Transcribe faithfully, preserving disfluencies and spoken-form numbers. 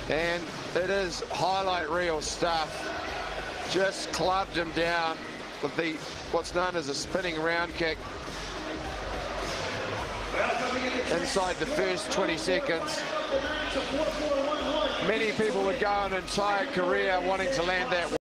And it is highlight reel stuff. Just clubbed him down with the what's known as a spinning round kick inside the first twenty seconds. Many people would go an entire career wanting to land that.